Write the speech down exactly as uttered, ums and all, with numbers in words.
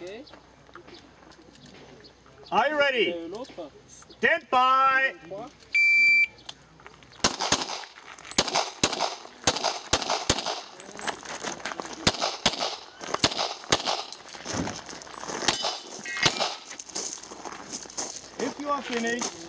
Okay. Are you ready? Stand by! If you are finished,